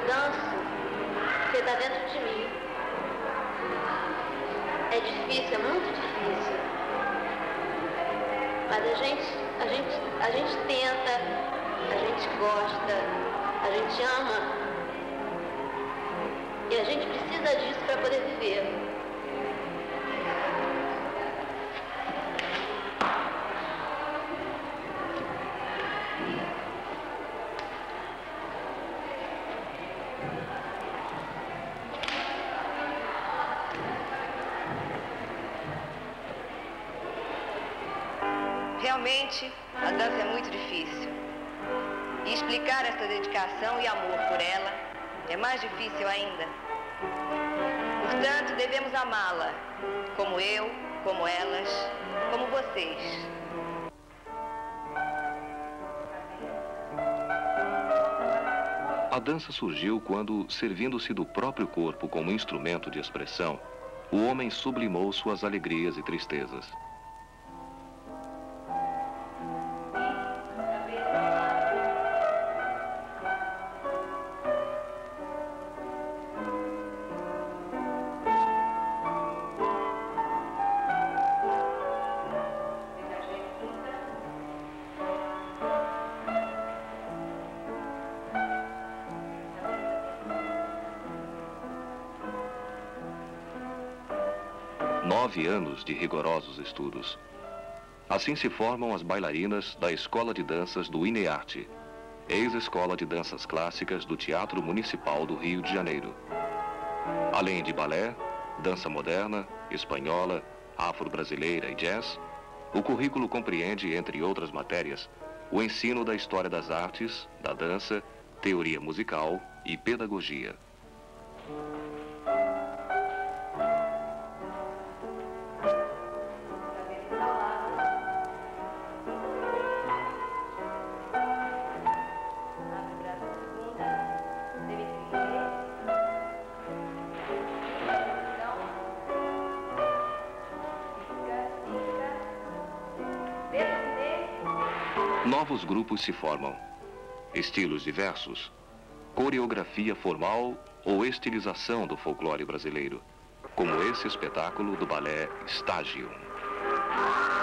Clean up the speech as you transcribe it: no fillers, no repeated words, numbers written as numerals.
danço porque está dentro de mim. É difícil, é muito difícil. Mas a gente tenta, a gente gosta, a gente ama. E a gente precisa disso para poder viver. Realmente, a dança é muito difícil. E explicar essa dedicação e amor por ela é mais difícil ainda. Portanto, devemos amá-la, como eu, como elas, como vocês. A dança surgiu quando, servindo-se do próprio corpo como instrumento de expressão, o homem sublimou suas alegrias e tristezas. Anos de rigorosos estudos. Assim se formam as bailarinas da Escola de Danças do INEARTE, ex-escola de danças clássicas do Teatro Municipal do Rio de Janeiro. Além de balé, dança moderna, espanhola, afro-brasileira e jazz, o currículo compreende, entre outras matérias, o ensino da história das artes, da dança, teoria musical e pedagogia. Novos grupos se formam, estilos diversos, coreografia formal ou estilização do folclore brasileiro, como esse espetáculo do balé Stadium.